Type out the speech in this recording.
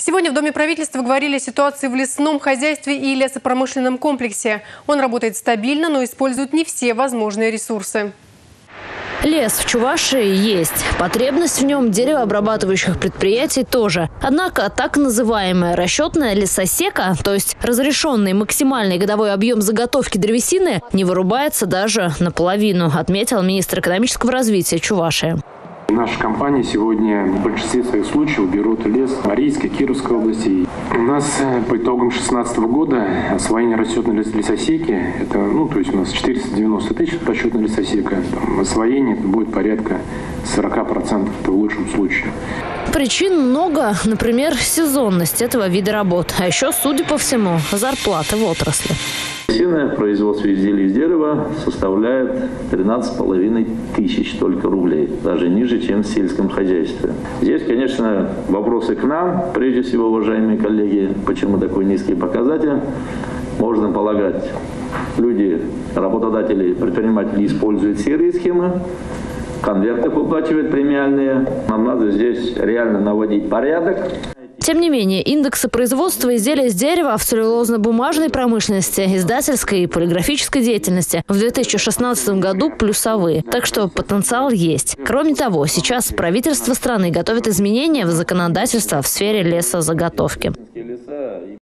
Сегодня в Доме правительства говорили о ситуации в лесном хозяйстве и лесопромышленном комплексе. Он работает стабильно, но использует не все возможные ресурсы. Лес в Чувашии есть. Потребность в нем деревообрабатывающих предприятий тоже. Однако так называемая расчетная лесосека, то есть разрешенный максимальный годовой объем заготовки древесины, не вырубается даже наполовину, отметил министр экономического развития Чувашии. Наша компания сегодня в большинстве своих случаев берут лес в Марийской, Кировской области. У нас по итогам 2016 года освоение расчетной лесосеки, это, то есть у нас 490 тысяч расчетная лесосека, освоение это будет порядка 40%, это в лучшем случае. Причин много, например, сезонность этого вида работ, а еще, судя по всему, зарплаты в отрасли. Древесина, производство изделий из дерева составляет 13,5 тысяч только рублей, даже ниже, чем в сельском хозяйстве. Здесь, конечно, вопросы к нам, прежде всего, уважаемые коллеги, почему такой низкий показатель. Можно полагать, люди, работодатели, предприниматели используют серые схемы, конверты выплачивают премиальные. Нам надо здесь реально наводить порядок. Тем не менее, индексы производства изделий из дерева в целлюлозно-бумажной промышленности, издательской и полиграфической деятельности в 2016 году плюсовые. Так что потенциал есть. Кроме того, сейчас правительство страны готовит изменения в законодательство в сфере лесозаготовки.